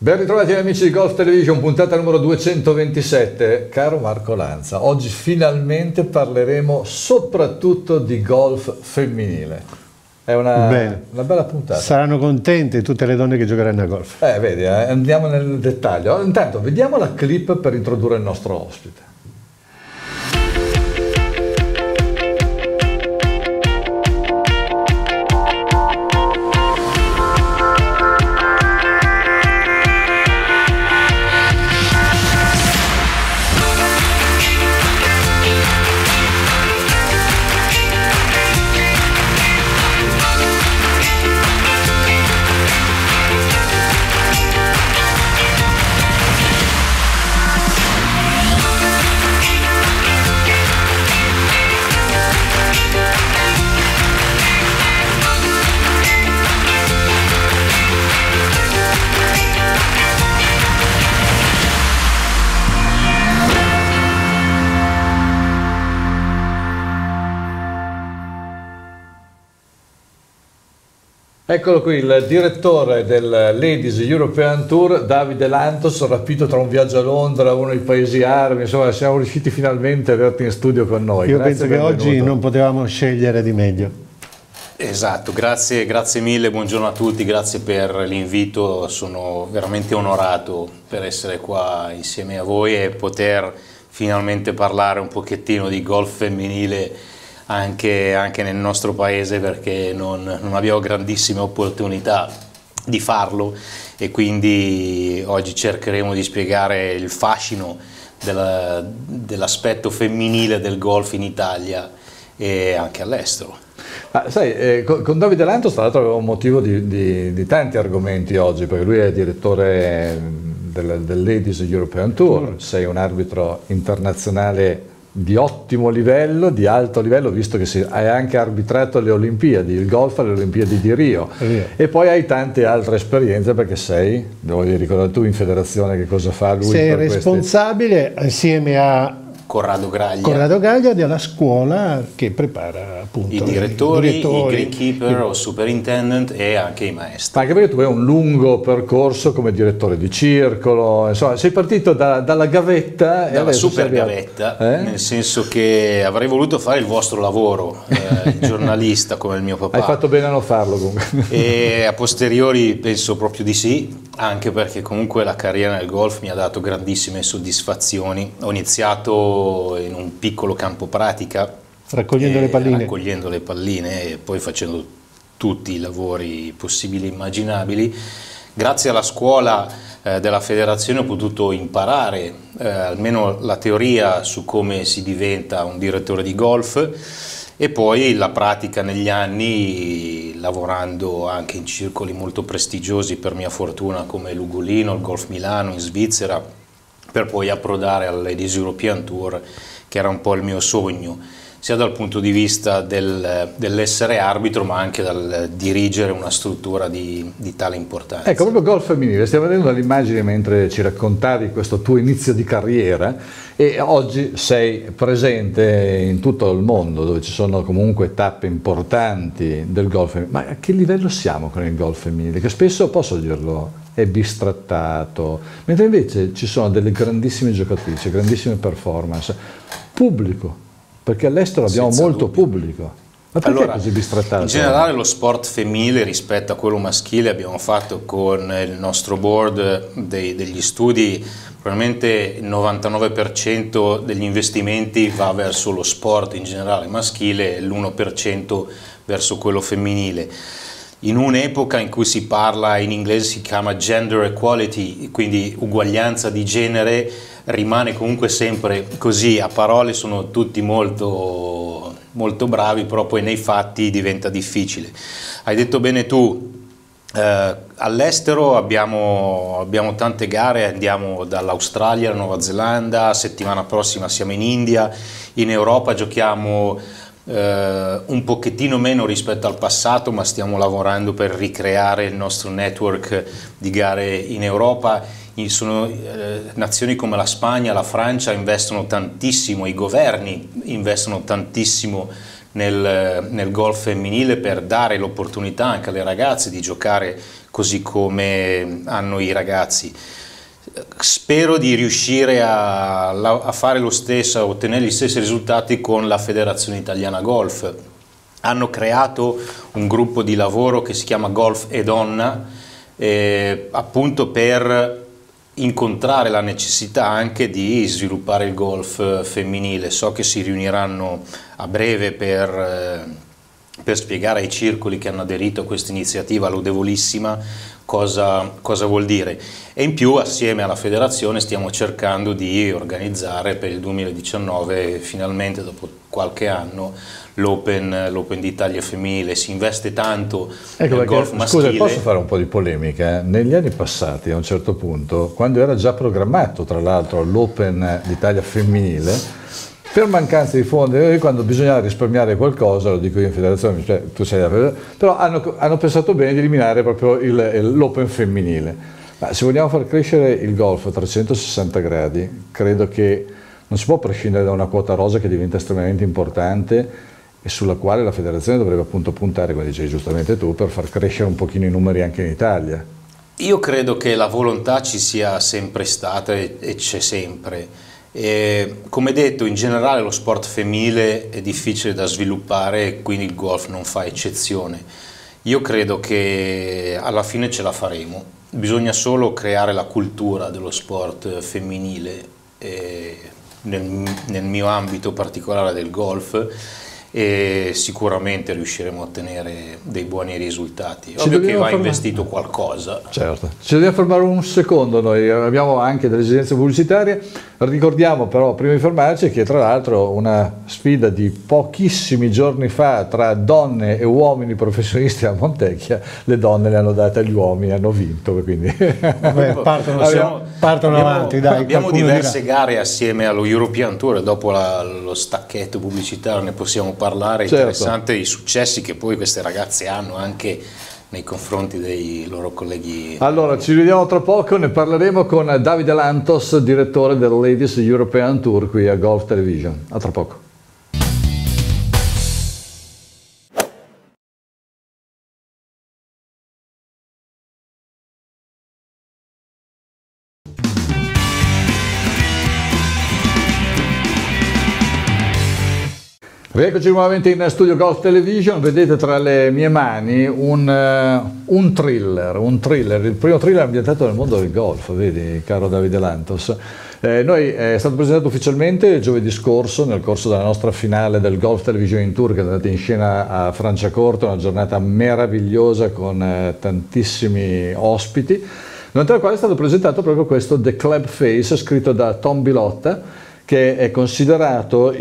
Ben ritrovati amici di Golf Television, puntata numero 227. Caro Marco Lanza, oggi finalmente parleremo soprattutto di golf femminile. È una bella puntata. Saranno contente tutte le donne che giocheranno a golf. Vedi, andiamo nel dettaglio. Intanto vediamo la clip per introdurre il nostro ospite. Eccolo qui, il direttore del Ladies European Tour, Davide Lantos, rapito tra un viaggio a Londra, uno dei paesi arabi, insomma siamo riusciti finalmente a averti in studio con noi. Io penso che oggi non potevamo scegliere di meglio. Esatto, grazie mille, buongiorno a tutti, grazie per l'invito, sono veramente onorato per essere qua insieme a voi e poter finalmente parlare un pochettino di golf femminile anche nel nostro paese, perché non abbiamo grandissime opportunità di farlo e quindi oggi cercheremo di spiegare il fascino dell'aspetto femminile del golf in Italia e anche all'estero. Sai, con Davide Lantos tra l'altro avevo un motivo di tanti argomenti oggi, perché lui è direttore del Ladies European Tour, sei un arbitro internazionale di ottimo livello, di alto livello, visto che hai anche arbitrato le Olimpiadi, il golf alle Olimpiadi di Rio, e poi hai tante altre esperienze perché sei, devo ricordare tu in federazione che cosa fa lui? Sei responsabile assieme a Corrado Graglia della scuola che prepara appunto i direttori, i greenkeeper o superintendent e anche i maestri. Anche perché tu hai un lungo percorso come direttore di circolo, insomma sei partito dalla gavetta dalla super gavetta, nel senso che avrei voluto fare il vostro lavoro, il giornalista come il mio papà. Hai fatto bene a non farlo comunque. E a posteriori penso proprio di sì, anche perché comunque la carriera nel golf mi ha dato grandissime soddisfazioni. Ho iniziato in un piccolo campo pratica, raccogliendo le palline e poi facendo tutti i lavori possibili e immaginabili. Grazie alla scuola della federazione ho potuto imparare almeno la teoria su come si diventa un direttore di golf e poi la pratica negli anni, lavorando anche in circoli molto prestigiosi per mia fortuna come l'Ugolino, il Golf Milano in Svizzera, per poi approdare al Ladies European Tour, che era un po' il mio sogno, sia dal punto di vista dell'essere arbitro, ma anche dal dirigere una struttura di tale importanza. Ecco, proprio golf femminile, stiamo vedendo l'immagine mentre ci raccontavi questo tuo inizio di carriera e oggi sei presente in tutto il mondo, dove ci sono comunque tappe importanti del golf femminile. Ma a che livello siamo con il golf femminile? Che spesso, posso dirlo, è bistrattato, mentre invece ci sono delle grandissime giocatrici, grandissime performance, pubblico, perché all'estero abbiamo molto pubblico. Ma perché è così bistrattato? In generale lo sport femminile rispetto a quello maschile, abbiamo fatto con il nostro board degli studi, probabilmente il 99% degli investimenti va verso lo sport in generale maschile e l'1% verso quello femminile. In un'epoca in cui si parla, in inglese si chiama gender equality, quindi uguaglianza di genere, rimane comunque sempre così, a parole sono tutti molto bravi, però poi nei fatti diventa difficile. Hai detto bene tu, all'estero abbiamo tante gare, andiamo dall'Australia alla Nuova Zelanda, settimana prossima siamo in India, in Europa giochiamo un pochettino meno rispetto al passato, ma stiamo lavorando per ricreare il nostro network di gare in Europa. Nazioni come la Spagna, la Francia investono tantissimo, i governi investono tantissimo nel golf femminile per dare l'opportunità anche alle ragazze di giocare così come hanno i ragazzi. Spero di riuscire a fare lo stesso, a ottenere gli stessi risultati con la Federazione Italiana Golf. Hanno creato un gruppo di lavoro che si chiama Golf e Donna, appunto per incontrare la necessità anche di sviluppare il golf femminile. So che si riuniranno a breve per spiegare ai circoli che hanno aderito a questa iniziativa lodevolissima cosa vuol dire. E in più, assieme alla federazione, stiamo cercando di organizzare per il 2019, finalmente dopo qualche anno, l'Open d'Italia femminile. Si investe tanto nel golf maschile. Scusa, posso fare un po' di polemica? Negli anni passati, a un certo punto, quando era già programmato tra l'altro l'Open d'Italia femminile, per mancanza di fondi, quando bisognava risparmiare qualcosa, lo dico io in federazione, cioè, tu sei però hanno pensato bene di eliminare proprio l'Open femminile. Ma se vogliamo far crescere il golf a 360 gradi, credo che non si può prescindere da una quota rosa che diventa estremamente importante e sulla quale la federazione dovrebbe appunto puntare, come dicevi giustamente tu, per far crescere un pochino i numeri anche in Italia. Io credo che la volontà ci sia sempre stata e c'è sempre. Come detto, in generale lo sport femminile è difficile da sviluppare e quindi il golf non fa eccezione. Io credo che alla fine ce la faremo, bisogna solo creare la cultura dello sport femminile nel mio ambito particolare del golf, e sicuramente riusciremo a ottenere dei buoni risultati. Ovvio che va investito qualcosa. Certo, ci dobbiamo fermare un secondo, noi abbiamo anche delle esigenze pubblicitarie, ricordiamo però prima di fermarci che tra l'altro una sfida di pochissimi giorni fa tra donne e uomini professionisti a Montecchia, le donne le hanno date agli uomini, hanno vinto, quindi partono avanti, dai. Abbiamo diverse gare assieme allo European Tour, dopo lo stacchetto pubblicitario ne possiamo parlare. Certo. Interessante i successi che poi queste ragazze hanno anche nei confronti dei loro colleghi. Allora, ci vediamo tra poco, ne parleremo con Davide Lantos, direttore del Ladies European Tour qui a Golf Television. A tra poco. Rieccoci nuovamente in studio Golf Television. Vedete tra le mie mani un thriller, il primo thriller ambientato nel mondo del golf, vedi caro Davide Lantos. È stato presentato ufficialmente giovedì scorso nel corso della nostra finale del Golf Television Tour, che è andata in scena a Franciacorta, una giornata meravigliosa con tantissimi ospiti, durante la quale è stato presentato proprio questo The Club Face, scritto da Tom Bilotta, che è considerato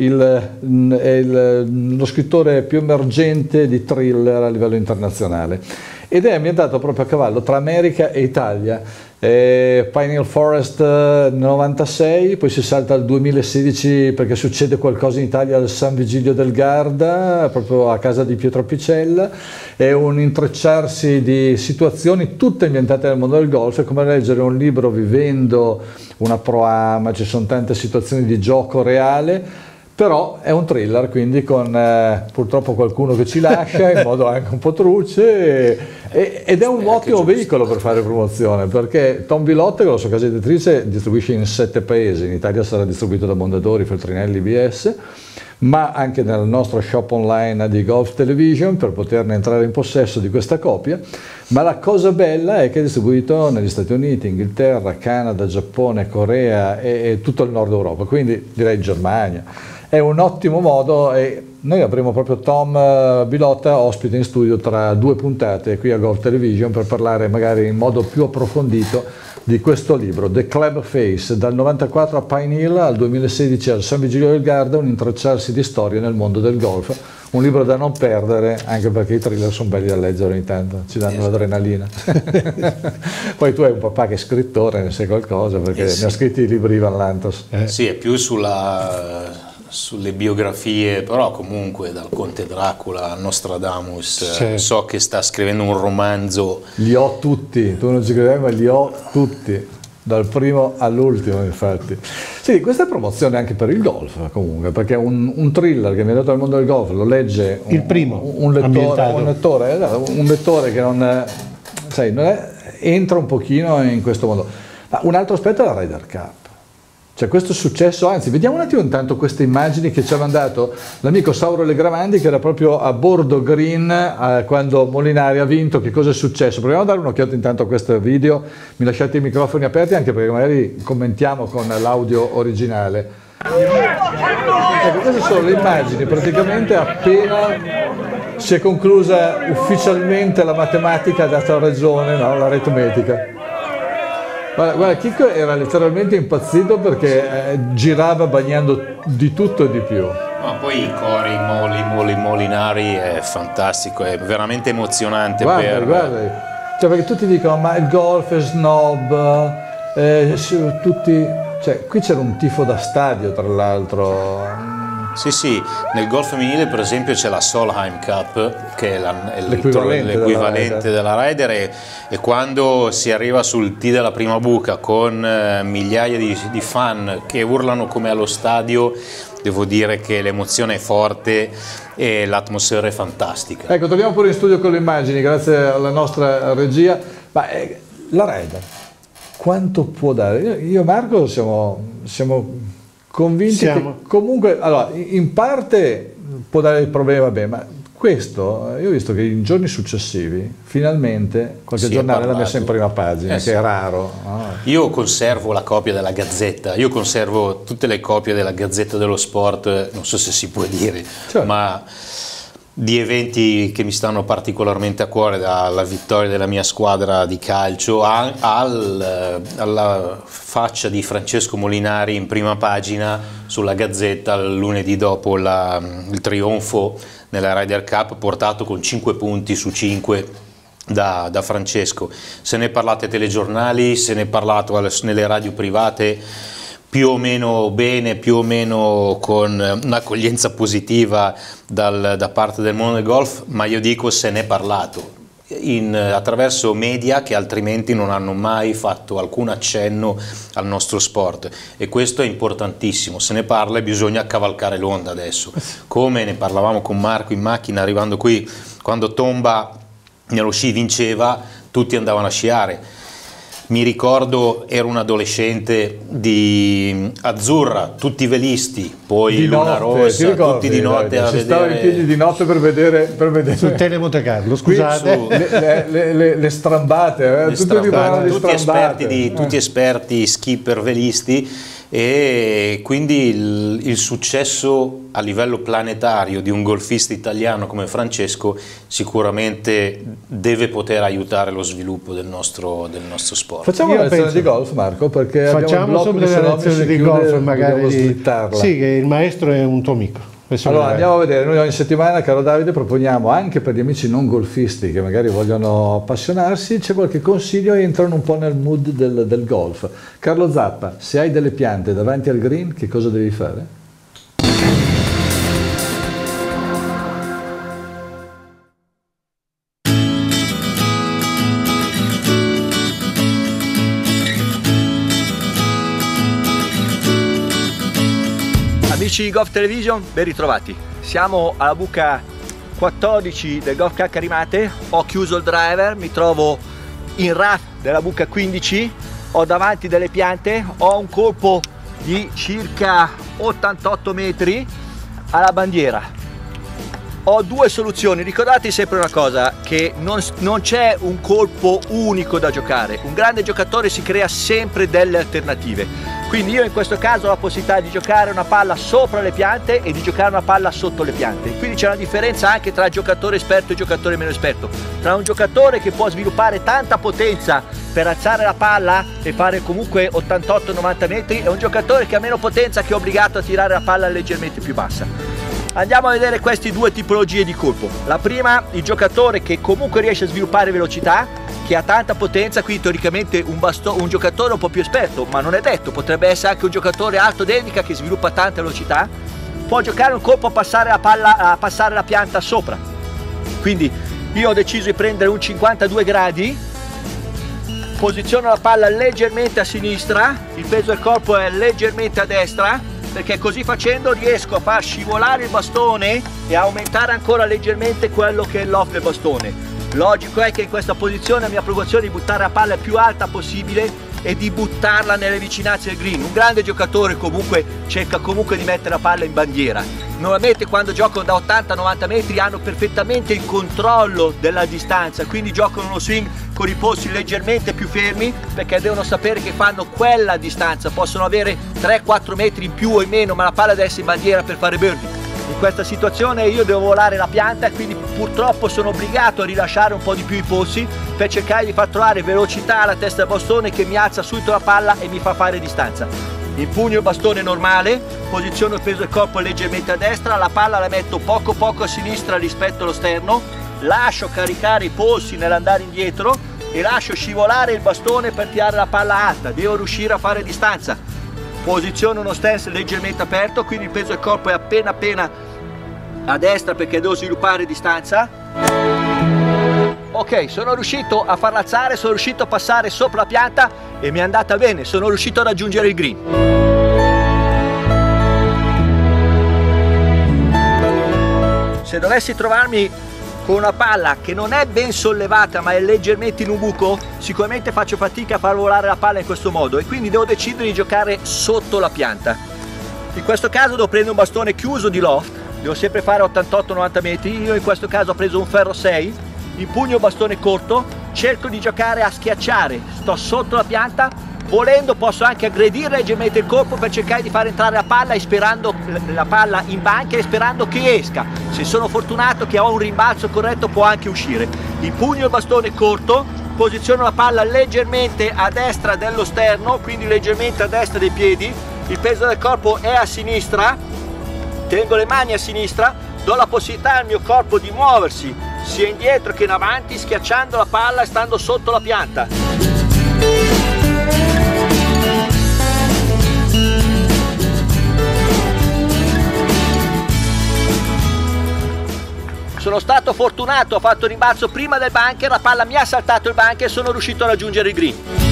lo scrittore più emergente di thriller a livello internazionale, ed è ambientato proprio a cavallo tra America e Italia. Pine Hill Forest 96, poi si salta al 2016 perché succede qualcosa in Italia al San Vigilio del Garda, proprio a casa di Pietro Picella. È un intrecciarsi di situazioni tutte ambientate nel mondo del golf, è come leggere un libro vivendo una pro-am, ci sono tante situazioni di gioco reale, però è un thriller, quindi con purtroppo qualcuno che ci lascia in modo anche un po' truce, ed è un ottimo veicolo per fare promozione, perché Tom Bilotta con la sua casa editrice distribuisce in 7 paesi, in Italia sarà distribuito da Mondadori, Feltrinelli, IBS, ma anche nel nostro shop online di Golf Television per poterne entrare in possesso di questa copia. Ma la cosa bella è che è distribuito negli Stati Uniti, Inghilterra, Canada, Giappone, Corea e tutto il Nord Europa, quindi direi Germania. È un ottimo modo, e noi avremo proprio Tom Bilotta ospite in studio tra 2 puntate qui a Golf Television per parlare magari in modo più approfondito di questo libro, The Club Face, dal 94 a Pine Hill al 2016 al San Vigilio del Garda, un intrecciarsi di storie nel mondo del golf. Un libro da non perdere, anche perché i thriller sono belli da leggere ogni tanto, ci danno l'adrenalina. Poi tu hai un papà che è scrittore, ne sai qualcosa, perché ne ha scritti i libri Ivan Lantos. Sì, è più sulle biografie, però comunque dal Conte Dracula a Nostradamus, so che sta scrivendo un romanzo. Li ho tutti, tu non ci credevi, ma li ho tutti. dal primo all'ultimo, infatti. Sì, questa è promozione anche per il golf, comunque, perché un thriller che mi ha dato al mondo del golf lo legge il primo un lettore che non, sai, entra un pochino in questo mondo. Ma un altro aspetto è la Ryder Cup. Cioè questo successo, anzi vediamo un attimo intanto queste immagini che ci ha mandato l'amico Sauro Legramandi, che era proprio a bordo green quando Molinari ha vinto. Che cosa è successo? Proviamo a dare un'occhiata intanto a questo video, mi lasciate i microfoni aperti anche perché magari commentiamo con l'audio originale. Ecco, queste sono le immagini praticamente appena si è conclusa ufficialmente la matematica, ha dato ragione, no? L'aritmetica. Guarda, Chicco era letteralmente impazzito perché girava bagnando di tutto e di più. No, poi i cori, Molinari è fantastico, è veramente emozionante. Guarda, cioè, perché tutti dicono ma il golf è snob, tutti, cioè, qui c'era un tifo da stadio tra l'altro. Sì, nel golf femminile per esempio c'è la Solheim Cup, che è l'equivalente della Ryder, e quando si arriva sul tee della prima buca con migliaia di fan che urlano come allo stadio, devo dire che l'emozione è forte e l'atmosfera è fantastica. Ecco, torniamo pure in studio con le immagini, grazie alla nostra regia. Ma la Ryder, quanto può dare? Io e Marco siamo convinti che comunque, allora, in parte può dare il problema, vabbè, ma questo, io ho visto che in giorni successivi finalmente qualche giornale l'ha messa in prima pagina, che è raro. Io conservo la copia della Gazzetta, io conservo tutte le copie della Gazzetta dello Sport, non so se si può dire, ma di eventi che mi stanno particolarmente a cuore, dalla vittoria della mia squadra di calcio alla faccia di Francesco Molinari in prima pagina sulla Gazzetta il lunedì dopo il trionfo nella Ryder Cup, portato con 5 punti su 5 da Francesco. Se ne è parlato ai telegiornali, se ne è parlato nelle radio private, più o meno bene, più o meno con un'accoglienza positiva da parte del mondo del golf, ma io dico se ne è parlato attraverso media che altrimenti non hanno mai fatto alcun accenno al nostro sport, e questo è importantissimo. Se ne parla e bisogna cavalcare l'onda adesso, come ne parlavamo con Marco in macchina arrivando qui, quando Tomba nello sci vinceva tutti andavano a sciare. Mi ricordo, ero un adolescente di Azzurra, tutti velisti, poi di Luna notte, Rossa, tutti di notte a vedere. Stava in piedi di notte per vedere sul Tele Monte Carlo, scusate. Le strambate, tutti esperti skipper velisti, e quindi il successo a livello planetario di un golfista italiano come Francesco sicuramente deve poter aiutare lo sviluppo del nostro sport. Facciamo una lezione di golf, Marco, perché facciamo subito una lezione di golf, magari slittarla. Sì, che il maestro è un tuo amico. Allora andiamo a vedere, noi ogni settimana, caro Davide, proponiamo anche per gli amici non golfisti che magari vogliono appassionarsi, c'è qualche consiglio e entrano un po' nel mood del golf. Carlo Zappa, se hai delle piante davanti al green, che cosa devi fare? Amici di Golf Television, ben ritrovati. Siamo alla buca 14 del Golf Caccarimate, ho chiuso il driver, mi trovo in rough della buca 15, ho davanti delle piante, ho un colpo di circa 88 metri alla bandiera. Ho due soluzioni, ricordatevi sempre una cosa, che non c'è un colpo unico da giocare, un grande giocatore si crea sempre delle alternative. Quindi io in questo caso ho la possibilità di giocare una palla sopra le piante e di giocare una palla sotto le piante. Quindi c'è una differenza anche tra giocatore esperto e giocatore meno esperto. Tra un giocatore che può sviluppare tanta potenza per alzare la palla e fare comunque 88-90 metri e un giocatore che ha meno potenza, che è obbligato a tirare la palla leggermente più bassa. Andiamo a vedere queste due tipologie di colpo. La prima, il giocatore che comunque riesce a sviluppare velocità, che ha tanta potenza, quindi teoricamente un giocatore un po' più esperto, ma non è detto, potrebbe essere anche un giocatore alto dedica che sviluppa tanta velocità, può giocare un colpo a passare la palla, a passare la pianta sopra. Quindi io ho deciso di prendere un 52 gradi posiziono la palla leggermente a sinistra, il peso del corpo è leggermente a destra, perché così facendo riesco a far scivolare il bastone e aumentare ancora leggermente quello che è il loft del bastone. Logico è che in questa posizione la mia preoccupazione è di buttare la palla il più alta possibile e di buttarla nelle vicinanze del green. Un grande giocatore comunque cerca comunque di mettere la palla in bandiera. Normalmente quando giocano da 80-90 metri hanno perfettamente il controllo della distanza, quindi giocano uno swing con i polsi leggermente più fermi, perché devono sapere che fanno quella distanza, possono avere 3-4 metri in più o in meno, ma la palla deve essere in bandiera per fare birdie. In questa situazione io devo volare la pianta e quindi purtroppo sono obbligato a rilasciare un po' di più i polsi per cercare di far trovare velocità alla testa del bastone che mi alza subito la palla e mi fa fare distanza. Impugno il bastone normale, posiziono il peso del corpo leggermente a destra, la palla la metto poco a sinistra rispetto allo sterno, lascio caricare i polsi nell'andare indietro e lascio scivolare il bastone per tirare la palla alta. Devo riuscire a fare distanza. Posiziono uno stance leggermente aperto, quindi il peso del corpo è appena a destra perché devo sviluppare distanza. Ok, sono riuscito a farla alzare, sono riuscito a passare sopra la pianta e mi è andata bene, sono riuscito a raggiungere il green. Se dovessi trovarmi con una palla che non è ben sollevata ma è leggermente in un buco, sicuramente faccio fatica a far volare la palla in questo modo e quindi devo decidere di giocare sotto la pianta. In questo caso devo prendere un bastone chiuso di loft, devo sempre fare 88-90 metri, io in questo caso ho preso un ferro 6, impugno il bastone corto, cerco di giocare a schiacciare, sto sotto la pianta, volendo posso anche aggredire leggermente il corpo per cercare di far entrare la palla e sperando la palla in banca e sperando che esca. Se sono fortunato che ho un rimbalzo corretto può anche uscire. Impugno il bastone corto, posiziono la palla leggermente a destra dello sterno, quindi leggermente a destra dei piedi, il peso del corpo è a sinistra, tengo le mani a sinistra, do la possibilità al mio corpo di muoversi sia indietro che in avanti, schiacciando la palla e stando sotto la pianta. Sono stato fortunato, ho fatto il rimbalzo prima del bunker, la palla mi ha saltato il bunker e sono riuscito a raggiungere il green.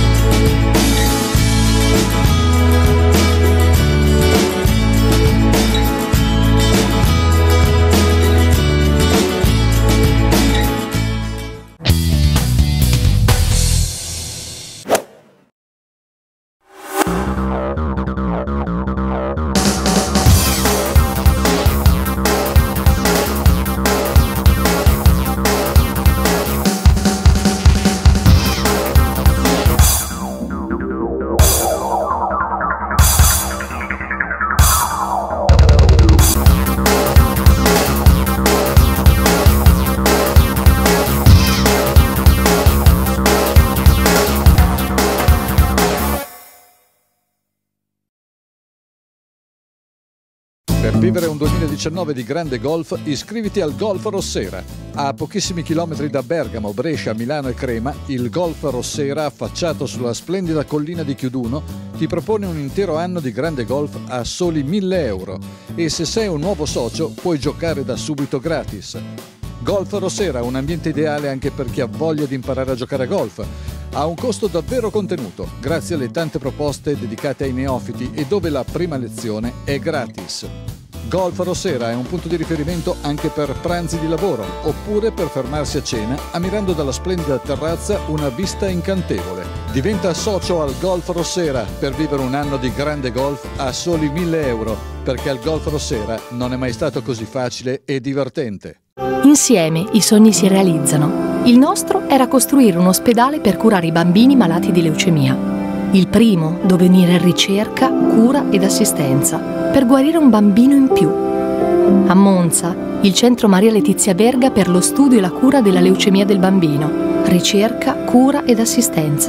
Per vivere un 2019 di grande golf, iscriviti al Golf Rossera. A pochissimi chilometri da Bergamo, Brescia, Milano e Crema, il Golf Rossera, affacciato sulla splendida collina di Chiuduno, ti propone un intero anno di grande golf a soli 1.000 euro e se sei un nuovo socio puoi giocare da subito gratis. Golf Rossera, un ambiente ideale anche per chi ha voglia di imparare a giocare a golf. Ha un costo davvero contenuto, grazie alle tante proposte dedicate ai neofiti e dove la prima lezione è gratis. Golf Rossera è un punto di riferimento anche per pranzi di lavoro, oppure per fermarsi a cena, ammirando dalla splendida terrazza una vista incantevole. Diventa socio al Golf Rossera per vivere un anno di grande golf a soli 1.000 euro, perché al Golf Rossera non è mai stato così facile e divertente. Insieme i sogni si realizzano. Il nostro era costruire un ospedale per curare i bambini malati di leucemia. Il primo dove unire ricerca, cura ed assistenza per guarire un bambino in più. A Monza, il Centro Maria Letizia Verga per lo studio e la cura della leucemia del bambino. Ricerca, cura ed assistenza,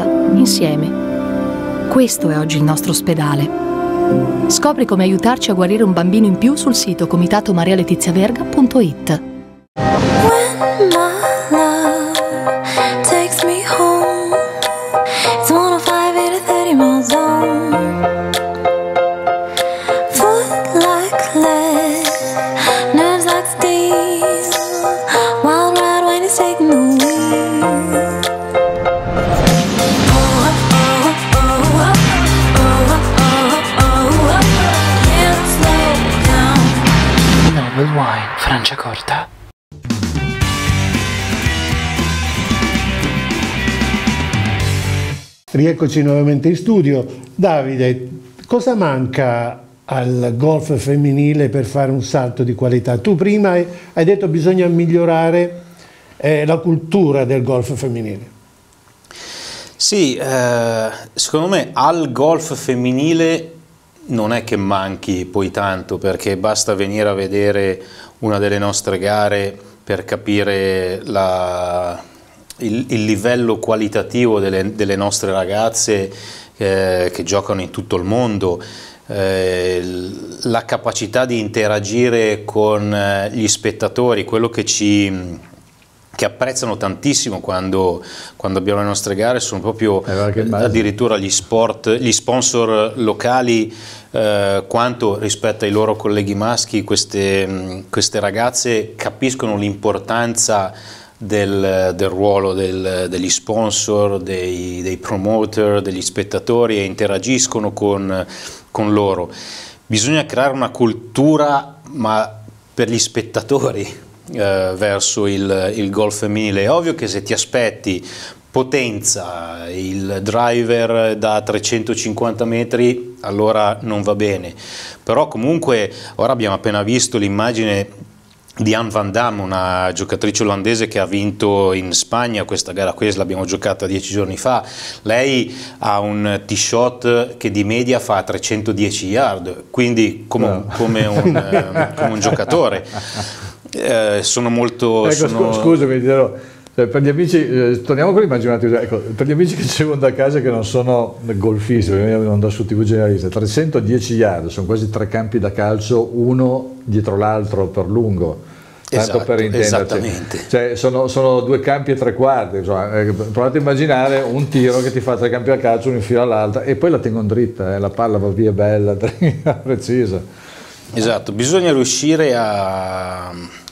insieme. Questo è oggi il nostro ospedale. Scopri come aiutarci a guarire un bambino in più sul sito comitatomarialetiziaverga.it. with wine, Franciacorta. Rieccoci nuovamente in studio. Davide, cosa manca al golf femminile per fare un salto di qualità? Tu prima hai detto bisogna migliorare la cultura del golf femminile. Sì, secondo me al golf femminile non è che manchi poi tanto, perché basta venire a vedere una delle nostre gare per capire il livello qualitativo delle nostre ragazze che giocano in tutto il mondo, la capacità di interagire con gli spettatori, quello che apprezzano tantissimo quando abbiamo le nostre gare sono proprio addirittura gli sponsor locali, quanto rispetto ai loro colleghi maschi queste ragazze capiscono l'importanza del ruolo degli sponsor, dei promoter, degli spettatori, e interagiscono con loro. Bisogna creare una cultura, ma per gli spettatori, verso il golf femminile. È ovvio che se ti aspetti potenza, il driver da 350 metri, allora non va bene. Però comunque ora abbiamo appena visto l'immagine di Anne van Damme, una giocatrice olandese che ha vinto in Spagna questa gara. Questa l'abbiamo giocata 10 giorni fa. Lei ha un tee shot che di media fa 310 yard, quindi come un giocatore. Sono molto... Scusami, dirò, per gli amici, torniamo con l'immagine un attimo, ecco, per gli amici che ci seguono da casa che non sono golfisti, non andano su TV generalista, 310 yard, sono quasi 3 campi da calcio, uno dietro l'altro per lungo, tanto per intenderci. Esattamente. Cioè, sono 2 campi e 3 quarti, insomma, provate a immaginare un tiro che ti fa 3 campi a calcio, uno in fila all'altra, e poi la tengono dritta, la palla va via bella, precisa. Esatto, bisogna riuscire a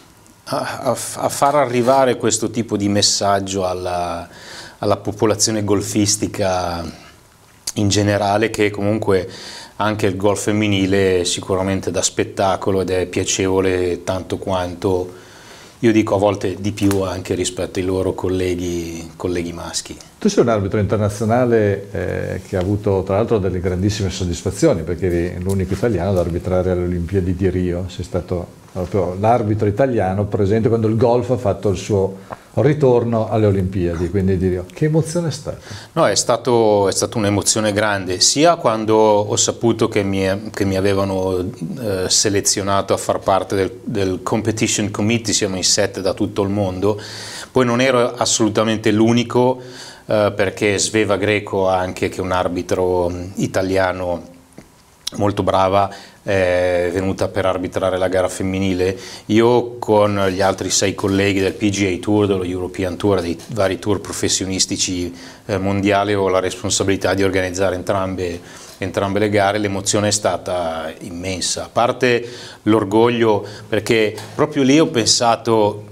far arrivare questo tipo di messaggio alla popolazione golfistica in generale, che comunque anche il golf femminile è sicuramente da spettacolo ed è piacevole tanto quanto, io dico a volte di più, anche rispetto ai loro colleghi maschi. Tu sei un arbitro internazionale che ha avuto tra l'altro delle grandissime soddisfazioni, perché eri l'unico italiano ad arbitrare alle Olimpiadi di Rio, sei stato proprio l'arbitro italiano presente quando il golf ha fatto il suo ritorno alle Olimpiadi, quindi di Rio. Che emozione è stata? No, è stato un'emozione grande, sia quando ho saputo che mi avevano selezionato a far parte del competition committee, siamo in 7 da tutto il mondo, poi non ero assolutamente l'unico, perché Sveva Greco anche, che è un arbitro italiano molto brava, è venuta per arbitrare la gara femminile. Io con gli altri 6 colleghi del PGA Tour, dello European Tour, dei vari tour professionistici mondiali, ho la responsabilità di organizzare entrambe le gare. L'emozione è stata immensa, a parte l'orgoglio, perché proprio lì ho pensato,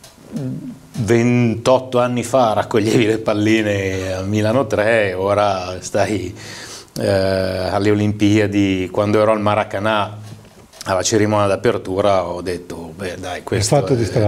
28 anni fa raccoglievi le palline a Milano 3, ora stai alle Olimpiadi. Quando ero al Maracanã alla cerimonia d'apertura ho detto, beh dai, questa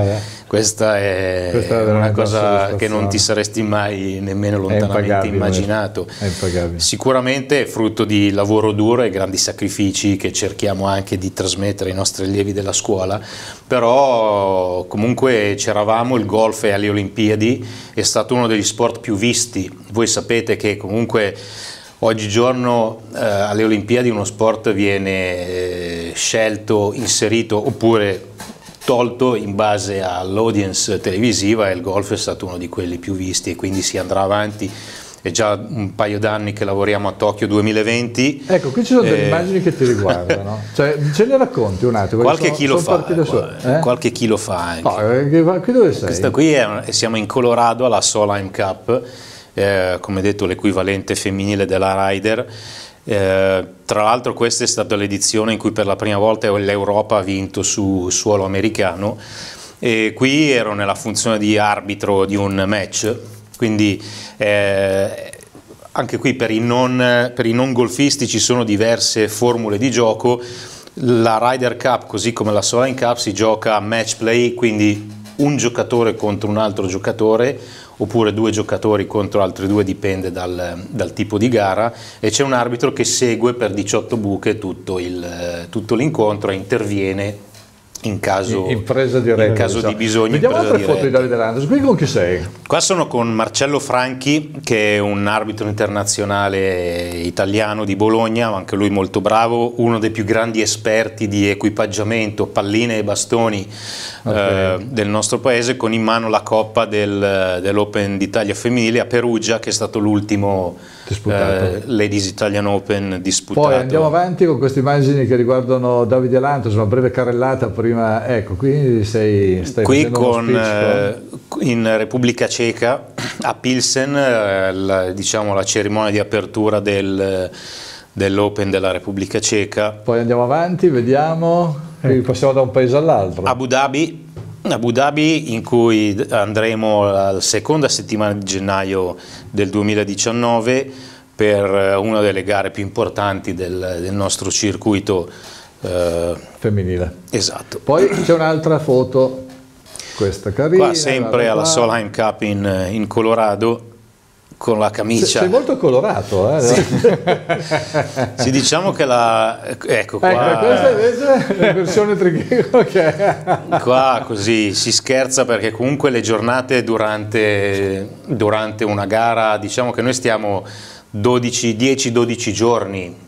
è una cosa che non ti saresti mai nemmeno lontanamente immaginato. Sicuramente è frutto di lavoro duro e grandi sacrifici che cerchiamo anche di trasmettere ai nostri allievi della scuola, però comunque c'eravamo, il golf è alle Olimpiadi, è stato uno degli sport più visti. Voi sapete che comunque oggigiorno alle Olimpiadi uno sport viene scelto, inserito oppure tolto in base all'audience televisiva, e il golf è stato uno di quelli più visti, e quindi si andrà avanti. È già un paio d'anni che lavoriamo a Tokyo 2020. Ecco, qui ci sono delle immagini che ti riguardano, cioè, ce le racconti un attimo? Qualche chilo fa anche. No, qui dove sei? Questa qui siamo in Colorado alla Solheim Cup, come detto l'equivalente femminile della Ryder. Tra l'altro questa è stata l'edizione in cui per la prima volta l'Europa ha vinto su suolo americano, e qui ero nella funzione di arbitro di un match, quindi anche qui per i non golfisti ci sono diverse formule di gioco. La Ryder Cup, così come la Solheim Cup, si gioca a match play, quindi un giocatore contro un altro giocatore, oppure due giocatori contro altri due, dipende dal tipo di gara, e c'è un arbitro che segue per 18 buche tutto l'incontro e interviene in caso, di bisogno. Vediamo altre foto di Davide Lantos. Qui con chi sei? Qua sono con Marcello Franchi, che è un arbitro internazionale italiano di Bologna, anche lui molto bravo, uno dei più grandi esperti di equipaggiamento, palline e bastoni del nostro paese, con in mano la coppa dell'Open d'Italia femminile a Perugia, che è stato l'ultimo Ladies Italian Open disputato. Poi andiamo avanti con queste immagini che riguardano Davide Lantos, una breve carrellata prima. Ecco, qui stai qui in Repubblica Ceca, a Pilsen, diciamo la cerimonia di apertura dell'Open della Repubblica Ceca. Poi andiamo avanti, vediamo, passiamo da un paese all'altro. Abu Dhabi, in cui andremo la seconda settimana di gennaio del 2019 per una delle gare più importanti del nostro circuito femminile. Esatto. Poi c'è un'altra foto, questa carina. Qua sempre alla Solheim Cup in Colorado, con la camicia. Sei molto colorato, Sì. Sì, diciamo che ecco qua. Questa invece è la versione Trighetto. Qua così si scherza, perché comunque le giornate durante una gara, diciamo che noi stiamo 10-12 giorni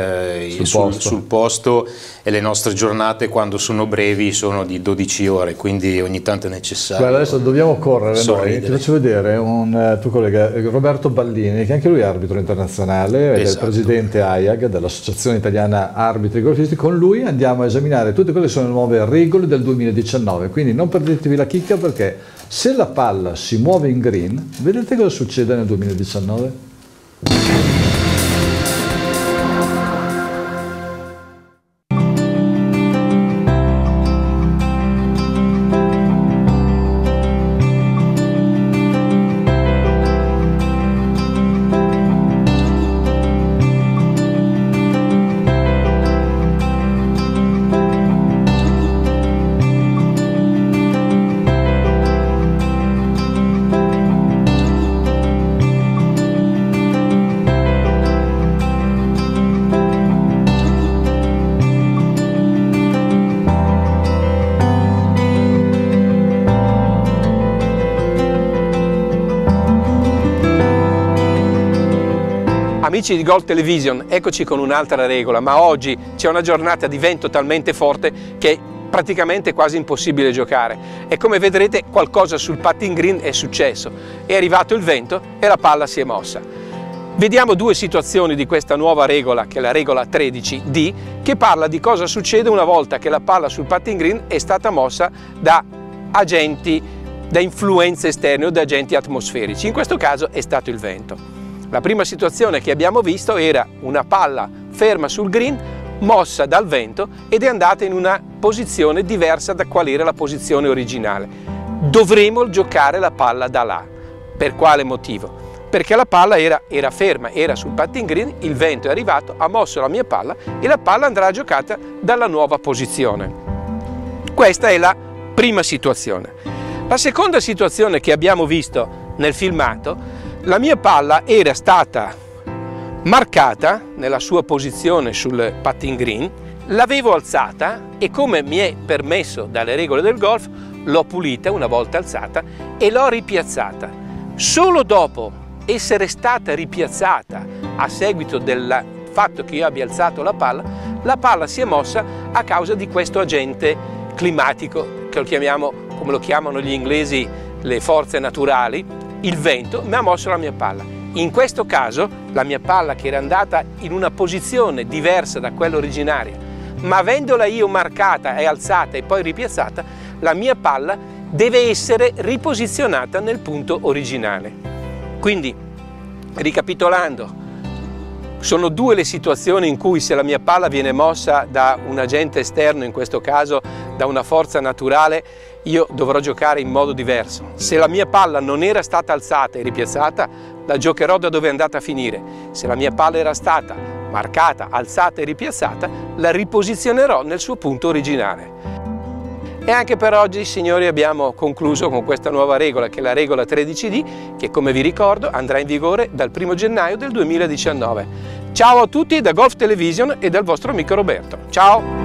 sul posto, e le nostre giornate, quando sono brevi, sono di 12 ore, quindi ogni tanto è necessario. Guarda, adesso dobbiamo correre noi. Ti faccio vedere un tuo collega, Roberto Ballini, che anche lui è arbitro internazionale, ed è il presidente AIAG, dell'Associazione Italiana Arbitri Golfisti. Con lui andiamo a esaminare tutte quelle che sono le nuove regole del 2019, quindi non perdetevi la chicca, perché se la palla si muove in green, vedete cosa succede nel 2019? Amici di Golf Television, eccoci con un'altra regola, ma oggi c'è una giornata di vento talmente forte che è praticamente quasi impossibile giocare, e come vedrete qualcosa sul putting green è successo, è arrivato il vento e la palla si è mossa. Vediamo due situazioni di questa nuova regola, che è la regola 13D, che parla di cosa succede una volta che la palla sul putting green è stata mossa da agenti, da influenze esterne o da agenti atmosferici. In questo caso è stato il vento. La prima situazione che abbiamo visto era una palla ferma sul green, mossa dal vento, ed è andata in una posizione diversa da qual era la posizione originale. Dovremo giocare la palla da là. Per quale motivo? Perché la palla era ferma, era sul putting green, il vento è arrivato, ha mosso la mia palla e la palla andrà giocata dalla nuova posizione. Questa è la prima situazione. La seconda situazione che abbiamo visto nel filmato: la mia palla era stata marcata nella sua posizione sul putting green, l'avevo alzata e, come mi è permesso dalle regole del golf, l'ho pulita una volta alzata e l'ho ripiazzata. Solo dopo essere stata ripiazzata, a seguito del fatto che io abbia alzato la palla si è mossa a causa di questo agente climatico, che lo chiamiamo, come lo chiamano gli inglesi, le forze naturali. Il vento mi ha mosso la mia palla. In questo caso la mia palla, che era andata in una posizione diversa da quella originaria, ma avendola io marcata e alzata e poi ripiazzata, la mia palla deve essere riposizionata nel punto originale. Quindi, ricapitolando, sono due le situazioni in cui, se la mia palla viene mossa da un agente esterno, in questo caso da una forza naturale, io dovrò giocare in modo diverso. Se la mia palla non era stata alzata e ripiazzata, la giocherò da dove è andata a finire. Se la mia palla era stata marcata, alzata e ripiazzata, la riposizionerò nel suo punto originale. E anche per oggi, signori, abbiamo concluso con questa nuova regola, che è la regola 13D, che come vi ricordo andrà in vigore dal 1° gennaio del 2019. Ciao a tutti da Golf Television e dal vostro amico Roberto. Ciao!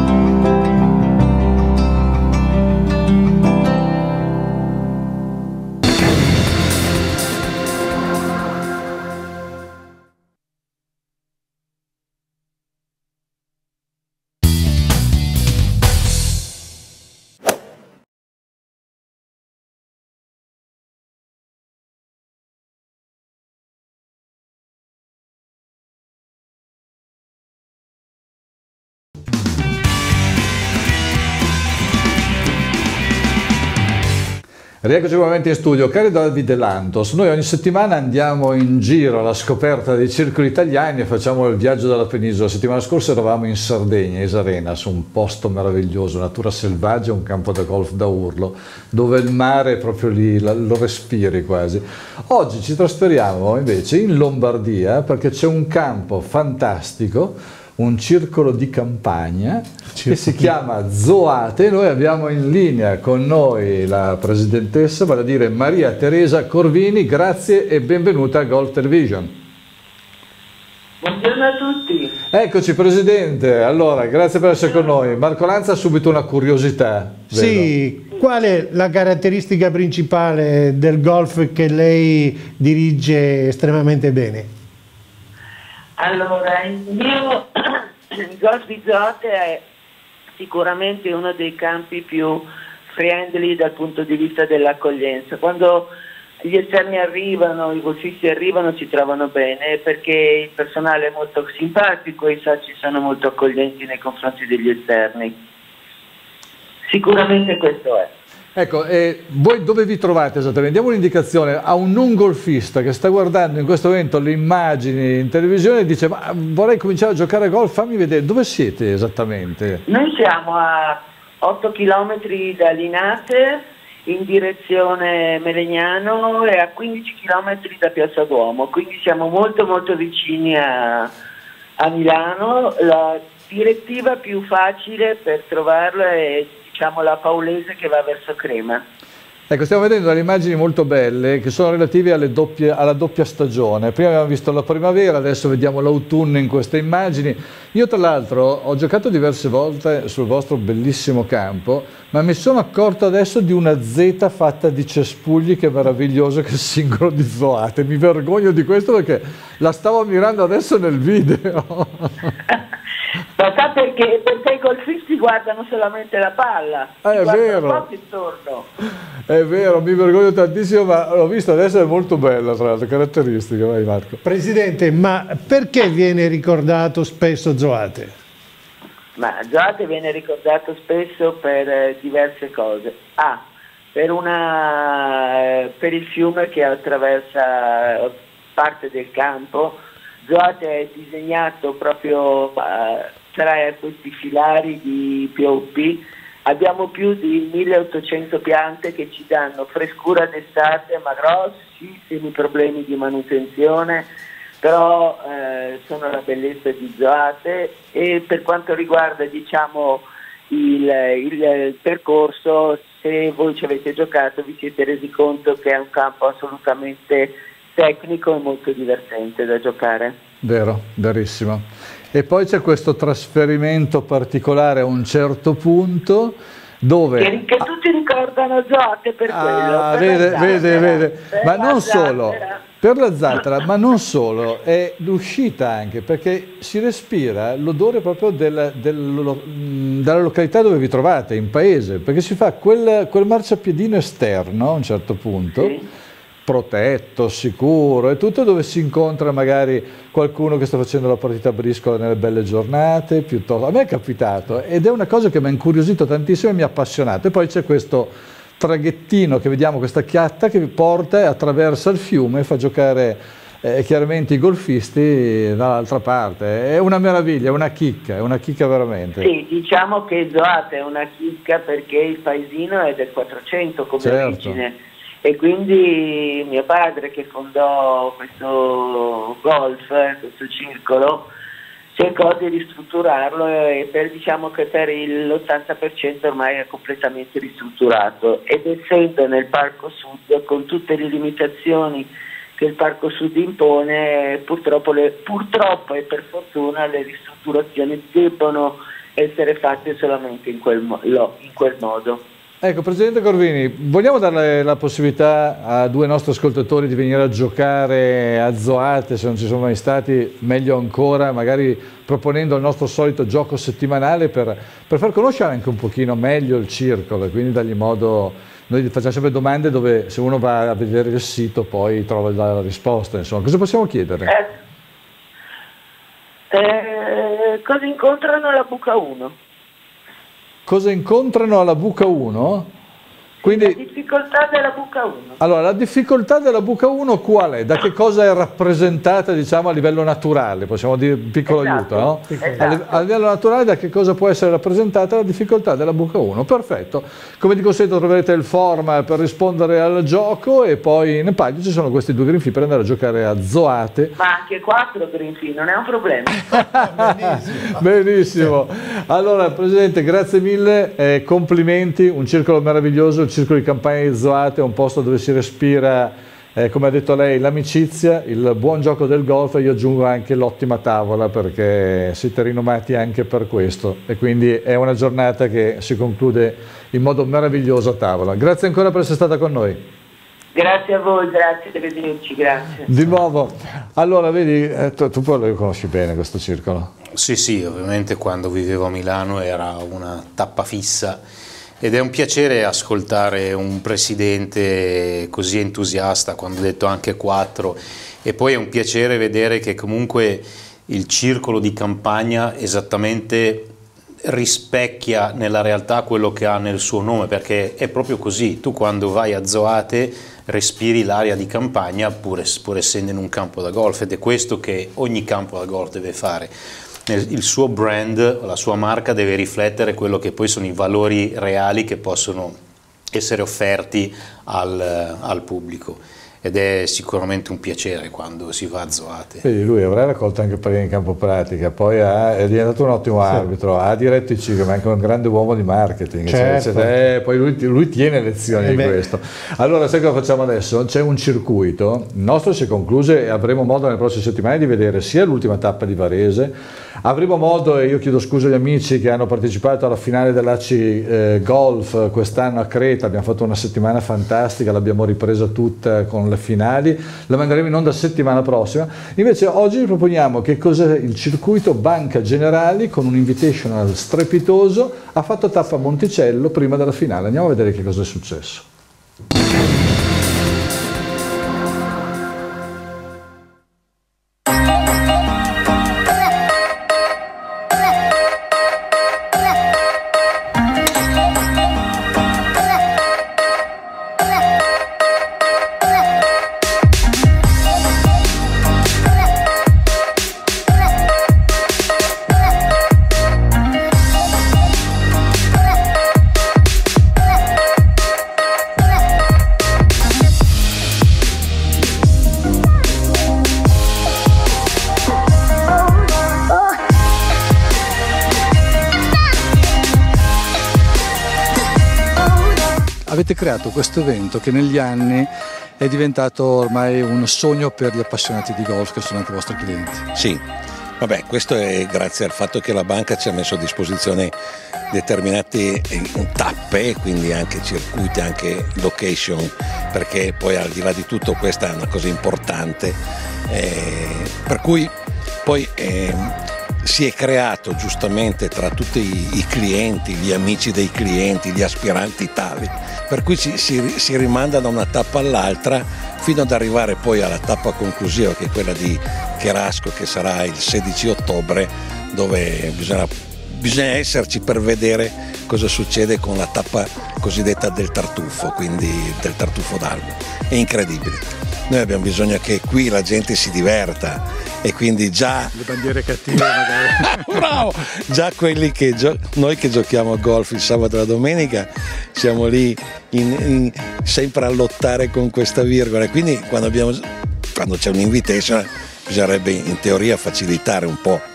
Rieccoci nuovamente in studio. Cari Davide Lantos, noi ogni settimana andiamo in giro alla scoperta dei circoli italiani e facciamo il viaggio dalla penisola. La settimana scorsa eravamo in Sardegna, Isarena, su un posto meraviglioso, natura selvaggia, un campo da golf da urlo, dove il mare è proprio lì, lo respiri quasi. Oggi ci trasferiamo invece in Lombardia perché c'è un campo fantastico, un circolo di campagna che si chiama Zoate. Noi abbiamo in linea con noi la presidentessa, vale a dire Maria Teresa Corvini. Grazie e benvenuta a Golf Television. Buongiorno a tutti. Eccoci Presidente, allora grazie per essere con noi. Marco Lanza ha subito una curiosità. Sì, qual è la caratteristica principale del golf che lei dirige estremamente bene? Allora, il golf di Zoate è sicuramente uno dei campi più friendly dal punto di vista dell'accoglienza. Quando gli esterni arrivano, i golfisti arrivano, si trovano bene perché il personale è molto simpatico e i soci sono molto accoglienti nei confronti degli esterni. Sicuramente questo è. Ecco, voi dove vi trovate esattamente? Diamo un'indicazione a un non golfista che sta guardando in questo momento le immagini in televisione e dice ma vorrei cominciare a giocare a golf, fammi vedere, dove siete esattamente? Noi siamo a 8 km da Linate in direzione Melegnano e a 15 km da Piazza Duomo, quindi siamo molto molto vicini a Milano. La direttiva più facile per trovarlo è la Paolese che va verso Crema. Ecco, stiamo vedendo delle immagini molto belle che sono relative alla doppia stagione. Prima abbiamo visto la primavera, adesso vediamo l'autunno in queste immagini. Io tra l'altro ho giocato diverse volte sul vostro bellissimo campo, ma mi sono accorto adesso di una Z fatta di cespugli che è meraviglioso, che è il singolo di Zoate. Mi vergogno di questo perché la stavo ammirando adesso nel video. Ma sa perché? Perché i golfisti guardano solamente la palla, è vero. Intorno. È vero, mi vergogno tantissimo, ma l'ho visto adesso, è molto bella tra l'altro, caratteristica. Vai Marco. Presidente, ma perché viene ricordato spesso Zoate? Ma Zoate viene ricordato spesso per diverse cose. Per il fiume che attraversa parte del campo. Zoate è disegnato proprio tra questi filari di POP. Abbiamo più di 1800 piante che ci danno frescura d'estate, ma grossissimi problemi di manutenzione, però sono la bellezza di Zoate. E per quanto riguarda il percorso, se voi ci avete giocato vi siete resi conto che è un campo assolutamente tecnico e molto divertente da giocare. Vero, verissimo. E poi c'è questo trasferimento particolare a un certo punto dove... Che tutti ricordano Zoate per quello. Vede. Ma non solo, per la zattera, ma non solo, è l'uscita anche, perché si respira l'odore proprio della località dove vi trovate, in paese, perché si fa quel marciapiedino esterno a un certo punto, sì, protetto, sicuro, e tutto, dove si incontra magari qualcuno che sta facendo la partita a briscola nelle belle giornate, piuttosto. A me è capitato ed è una cosa che mi ha incuriosito tantissimo e mi ha appassionato. E poi c'è questo traghettino che vediamo, questa chiatta che porta e attraversa il fiume e fa giocare chiaramente i golfisti dall'altra parte. È una meraviglia, è una chicca veramente. Sì, diciamo che Zoate è una chicca perché il paesino è del 400 come origine. E quindi mio padre, che fondò questo golf, questo circolo, cercò di ristrutturarlo e diciamo che per l'80% ormai è completamente ristrutturato, ed essendo nel Parco Sud con tutte le limitazioni che il Parco Sud impone, purtroppo e per fortuna le ristrutturazioni debbono essere fatte solamente in quel modo. Ecco, Presidente Corvini, vogliamo dare la possibilità a 2 nostri ascoltatori di venire a giocare a Zoate, se non ci sono mai stati, meglio ancora, magari proponendo il nostro solito gioco settimanale per far conoscere anche un pochino meglio il circolo, e quindi dargli modo, noi facciamo sempre domande dove se uno va a vedere il sito poi trova la risposta, insomma, cosa possiamo chiedere? Cosa incontrano alla Buca 1? Cosa incontrano alla Buca 1? Quindi, la difficoltà della Buca 1. Allora, la difficoltà della Buca 1 qual è? Da che cosa è rappresentata, diciamo, a livello naturale? Possiamo dire un piccolo aiuto, no? Esatto. A livello naturale da che cosa può essere rappresentata la difficoltà della Buca 1? Perfetto. Come di consueto troverete il form per rispondere al gioco, e poi nel palio ci sono questi 2 green fee per andare a giocare a Zoate. Ma anche 4 green fee, non è un problema. Benissimo. Allora, Presidente, grazie mille, complimenti, un circolo meraviglioso. Il circolo di campagna di Zoate è un posto dove si respira, come ha detto lei, l'amicizia, il buon gioco del golf, e io aggiungo anche l'ottima tavola, perché siete rinomati anche per questo, e quindi è una giornata che si conclude in modo meraviglioso a tavola. Grazie ancora per essere stata con noi. Grazie a voi, grazie, arrivederci, grazie. Di nuovo. Allora, vedi, tu poi lo conosci bene questo circolo? Sì, ovviamente quando vivevo a Milano era una tappa fissa, ed è un piacere ascoltare un presidente così entusiasta quando ha detto anche 4, e poi è un piacere vedere che comunque il circolo di campagna esattamente rispecchia nella realtà quello che ha nel suo nome, perché è proprio così. Tu quando vai a Zoate respiri l'aria di campagna pur essendo in un campo da golf, ed è questo che ogni campo da golf deve fare. Il suo brand, la sua marca deve riflettere quello che poi sono i valori reali che possono essere offerti al pubblico, ed è sicuramente un piacere quando si va a Zoate. Vedi, lui avrà raccolto anche in campo pratica, poi è diventato un ottimo arbitro, ha diretto i cicli, ma anche un grande uomo di marketing, certo. Poi lui tiene lezioni di questo. Allora, sai cosa facciamo adesso? C'è un circuito, il nostro si è concluso e avremo modo nelle prossime settimane di vedere sia l'ultima tappa di Varese, avremo modo, e io chiedo scusa agli amici che hanno partecipato alla finale dell'ACI Golf quest'anno a Creta, abbiamo fatto una settimana fantastica, l'abbiamo ripresa tutta con le finali, la manderemo in onda settimana prossima. Invece oggi vi proponiamo che cos'è il circuito Banca Generali, con un invitational strepitoso. Ha fatto tappa a Monticello prima della finale, andiamo a vedere che cosa è successo. Avete creato questo evento che negli anni è diventato ormai un sogno per gli appassionati di golf, che sono anche i vostri clienti. Sì, vabbè, questo è grazie al fatto che la banca ci ha messo a disposizione determinate tappe, quindi anche circuiti, anche location, perché poi al di là di tutto questa è una cosa importante, per cui poi si è creato giustamente tra tutti i clienti, gli amici dei clienti, gli aspiranti tali, per cui si rimanda da una tappa all'altra fino ad arrivare poi alla tappa conclusiva, che è quella di Cherasco, che sarà il 16 ottobre, dove bisogna esserci per vedere cosa succede con la tappa cosiddetta del tartufo, quindi del tartufo d'alba. È incredibile. Noi abbiamo bisogno che qui la gente si diverta, e quindi già le bandiere cattive magari. Bravo! Già quelli noi che giochiamo a golf il sabato e la domenica siamo lì sempre a lottare con questa virgola, e quindi quando c'è un invitation bisognerebbe in teoria facilitare un po',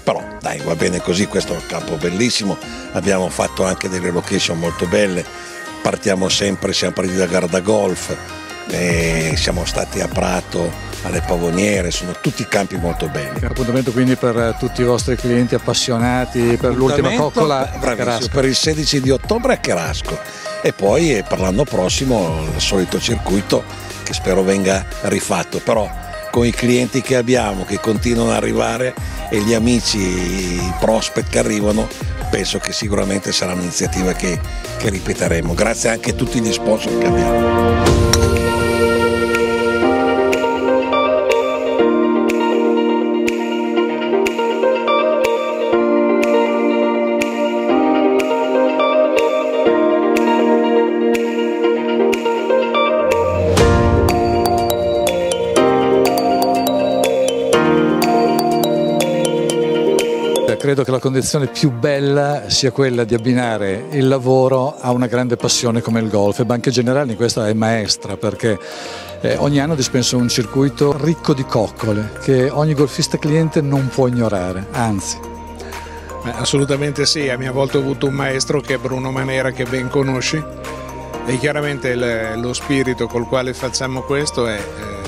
però dai, va bene così, questo è un campo bellissimo, abbiamo fatto anche delle location molto belle, siamo partiti da Garda Golf, siamo stati a Prato, alle Pavoniere, sono tutti campi molto belli. Appuntamento quindi per tutti i vostri clienti appassionati per l'ultima coccola per il 16 di ottobre a Cherasco, e poi per l'anno prossimo il solito circuito che spero venga rifatto, però con i clienti che abbiamo, che continuano ad arrivare, e gli amici, i prospect che arrivano, penso che sicuramente sarà un'iniziativa che ripeteremo, grazie anche a tutti gli sponsor che abbiamo. Credo che la condizione più bella sia quella di abbinare il lavoro a una grande passione come il golf, e Banca Generali in questo è maestra, perché ogni anno dispensa un circuito ricco di coccole che ogni golfista cliente non può ignorare, anzi. Assolutamente sì, a mia volta ho avuto un maestro che è Bruno Manera, che ben conosci, e chiaramente lo spirito col quale facciamo questo è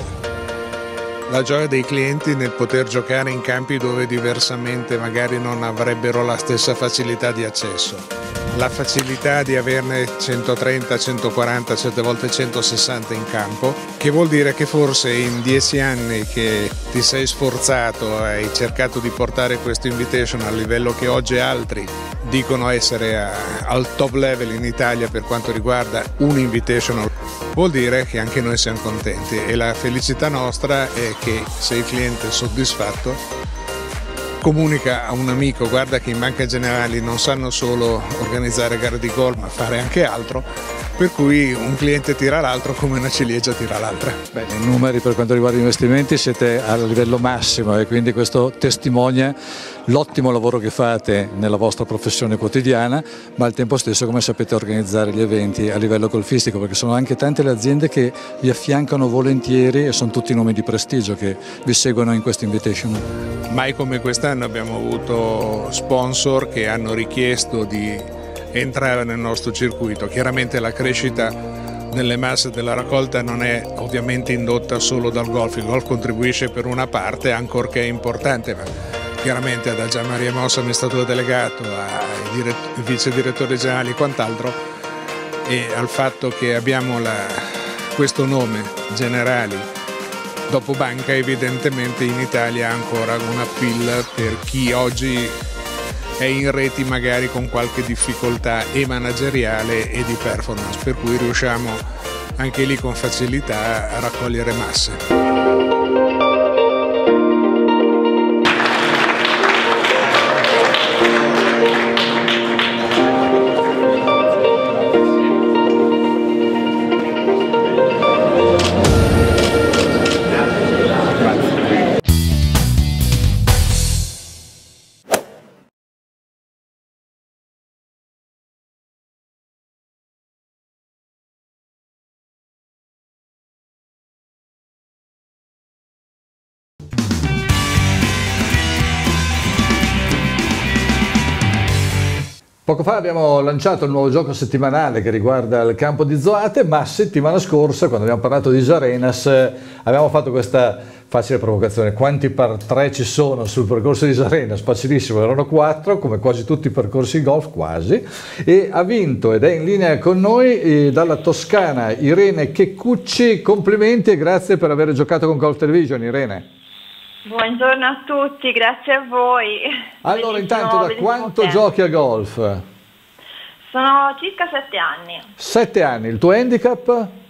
la gioia dei clienti nel poter giocare in campi dove diversamente magari non avrebbero la stessa facilità di accesso. La facilità di averne 130, 140, certe volte 160 in campo, che vuol dire che forse in 10 anni che ti sei sforzato, hai cercato di portare questo invitation al livello che oggi altri dicono essere al top level in Italia per quanto riguarda un invitational, vuol dire che anche noi siamo contenti, e la felicità nostra è che se il cliente è soddisfatto comunica a un amico: guarda che in Banca Generali non sanno solo organizzare gare di golf ma fare anche altro, per cui un cliente tira l'altro come una ciliegia tira l'altra. Beh, nei numeri per quanto riguarda gli investimenti siete al livello massimo, e quindi questo testimonia l'ottimo lavoro che fate nella vostra professione quotidiana, ma al tempo stesso come sapete organizzare gli eventi a livello golfistico, perché sono anche tante le aziende che vi affiancano volentieri e sono tutti nomi di prestigio che vi seguono in questo invitation. Mai come quest'anno abbiamo avuto sponsor che hanno richiesto di entrare nel nostro circuito. Chiaramente la crescita nelle masse della raccolta non è ovviamente indotta solo dal golf, il golf contribuisce per una parte, ancorché importante, ma chiaramente da Gian Maria Mossa, amministratore delegato, ai vice direttori generali e quant'altro, e al fatto che abbiamo questo nome, Generali, dopo Banca, evidentemente in Italia ha ancora una appeal per chi oggi è in reti magari con qualche difficoltà e manageriale e di performance, per cui riusciamo anche lì con facilità a raccogliere masse. Poco fa abbiamo lanciato il nuovo gioco settimanale che riguarda il campo di Zoate, ma settimana scorsa, quando abbiamo parlato di Jarenas, abbiamo fatto questa facile provocazione: quanti par 3 ci sono sul percorso di Jarenas? Facilissimo, erano 4, come quasi tutti i percorsi golf, quasi, e ha vinto ed è in linea con noi dalla Toscana Irene Checcucci. Complimenti e grazie per aver giocato con Golf Television, Irene. Buongiorno a tutti, grazie a voi. Allora, intanto da quanto giochi a golf? Sono circa 7 anni. 7 anni, il tuo handicap?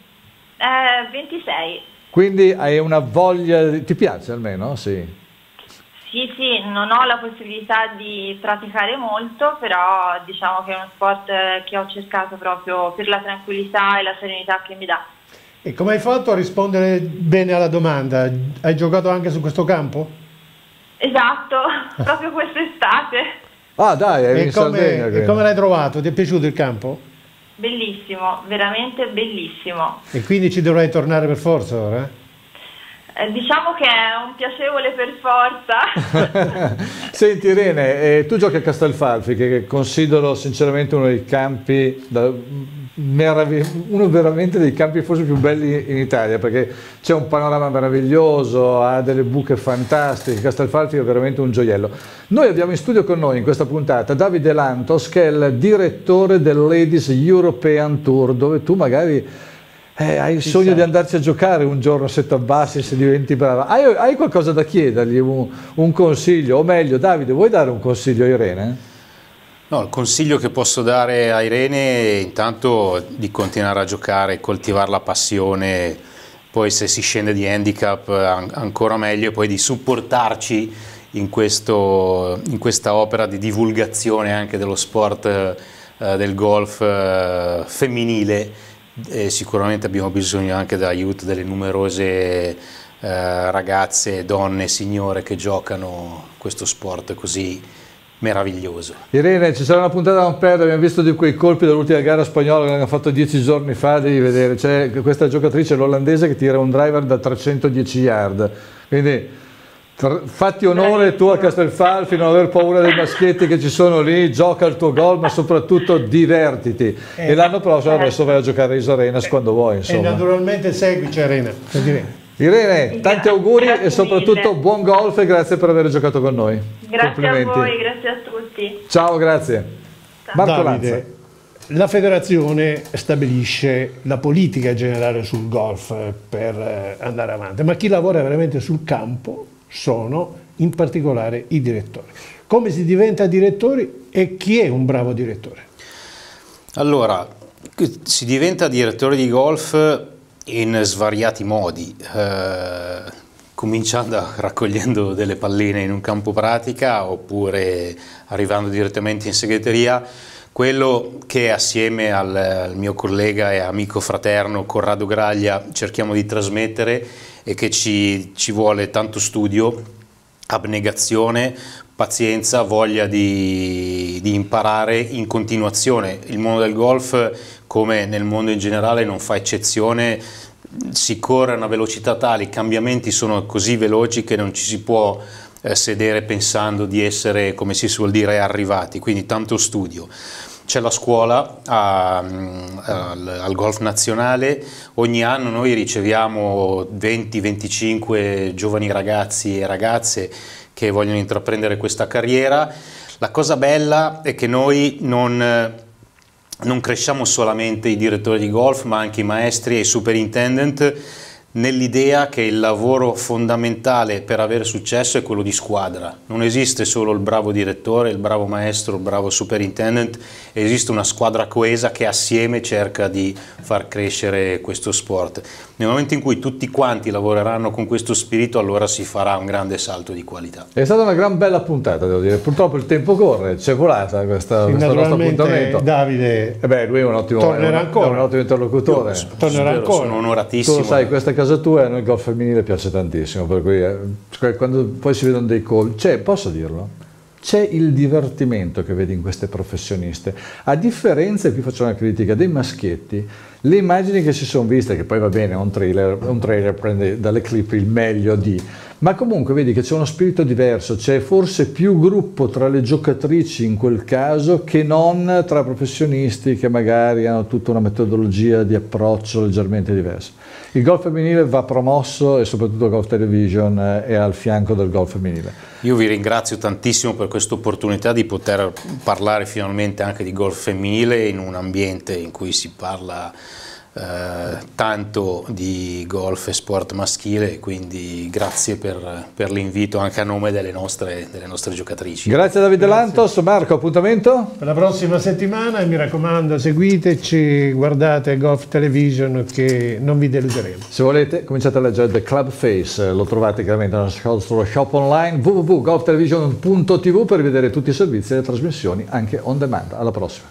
26. Quindi hai una voglia, ti piace almeno? Sì. Sì, non ho la possibilità di praticare molto, però diciamo che è uno sport che ho cercato proprio per la tranquillità e la serenità che mi dà. E come hai fatto a rispondere bene alla domanda? Hai giocato anche su questo campo? Esatto, proprio quest'estate. Ah dai, eri in Sardegna. E come l'hai trovato? Ti è piaciuto il campo? Bellissimo, veramente bellissimo. E quindi ci dovrai tornare per forza ora? Diciamo che è un piacevole per forza. Senti Irene, tu giochi a Castelfalfi, che considero sinceramente uno dei campi, uno veramente dei campi forse più belli in Italia, perché c'è un panorama meraviglioso, ha delle buche fantastiche. Castelfalfi è veramente un gioiello. Noi abbiamo in studio con noi in questa puntata Davide Lantos, che è il direttore del Ladies European Tour, dove tu magari hai il sogno di andarci a giocare un giorno se ti abbassi, se diventi brava. Hai qualcosa da chiedergli, un consiglio? O meglio, Davide, vuoi dare un consiglio a Irene? No, il consiglio che posso dare a Irene è intanto di continuare a giocare, coltivare la passione, poi se si scende di handicap ancora meglio, e poi di supportarci in questa opera di divulgazione anche dello sport del golf femminile. Sicuramente abbiamo bisogno anche dell'aiuto delle numerose ragazze, donne, signore che giocano questo sport così meraviglioso. Irene, ci sarà una puntata da non perdere, abbiamo visto di quei colpi dell'ultima gara spagnola che hanno fatto 10 giorni fa, devi vedere, c'è questa giocatrice l'olandese che tira un driver da 310 yard, quindi fatti onore tu a Castelfalfi, non aver paura dei maschietti che ci sono lì, gioca il tuo gol, ma soprattutto divertiti. E l'anno prossimo adesso vai a giocare a Iso Arenas quando vuoi, insomma. E naturalmente seguici Arena. Irene, tanti auguri e soprattutto buon golf e grazie per aver giocato con noi. Grazie a voi, grazie a tutti. Ciao, grazie. Marco Lanza. La federazione stabilisce la politica generale sul golf per andare avanti, ma chi lavora veramente sul campo sono in particolare i direttori. Come si diventa direttori e chi è un bravo direttore? Allora, si diventa direttore di golf in svariati modi, cominciando raccogliendo delle palline in un campo pratica oppure arrivando direttamente in segreteria. Quello che assieme al mio collega e amico fraterno Corrado Graglia cerchiamo di trasmettere è che ci vuole tanto studio, abnegazione, pazienza, voglia di imparare in continuazione. Il mondo del golf, come nel mondo in generale, non fa eccezione, si corre a una velocità tale, i cambiamenti sono così veloci che non ci si può sedere pensando di essere, come si suol dire, arrivati, quindi tanto studio. C'è la scuola al golf nazionale, ogni anno noi riceviamo 20-25 giovani ragazzi e ragazze che vogliono intraprendere questa carriera. La cosa bella è che noi non cresciamo solamente i direttori di golf, ma anche i maestri e i superintendent, nell'idea che il lavoro fondamentale per avere successo è quello di squadra. Non esiste solo il bravo direttore, il bravo maestro, il bravo superintendent, esiste una squadra coesa che assieme cerca di far crescere questo sport. Nel momento in cui tutti quanti lavoreranno con questo spirito, allora si farà un grande salto di qualità. È stata una gran bella puntata, devo dire. Purtroppo il tempo corre, c'è volata questo nostro appuntamento. Davide lui è un ottimo interlocutore. Tornerà ancora. Sono onoratissimo. Tu lo sai, questa casa tua, a noi il golf femminile piace tantissimo, per cui quando poi si vedono dei call, posso dirlo? C'è il divertimento che vedi in queste professioniste, a differenza, e qui faccio una critica, dei maschietti. Le immagini che si sono viste, che poi va bene, un trailer prende dalle clip il meglio di, ma comunque vedi che c'è uno spirito diverso, c'è forse più gruppo tra le giocatrici in quel caso che non tra professionisti che magari hanno tutta una metodologia di approccio leggermente diversa. Il golf femminile va promosso e soprattutto Golf Television è al fianco del golf femminile. Io vi ringrazio tantissimo per questa opportunità di poter parlare finalmente anche di golf femminile in un ambiente in cui si parla tanto di golf e sport maschile, quindi grazie per l'invito anche a nome delle nostre giocatrici. Grazie a Davide Lantos. Marco, appuntamento? Per la prossima settimana e mi raccomando seguiteci, guardate Golf Television che non vi deluderemo. Se volete cominciate a leggere The Club Face, lo trovate chiaramente nel nostro shop online www.golftelevision.tv per vedere tutti i servizi e le trasmissioni anche on demand. Alla prossima.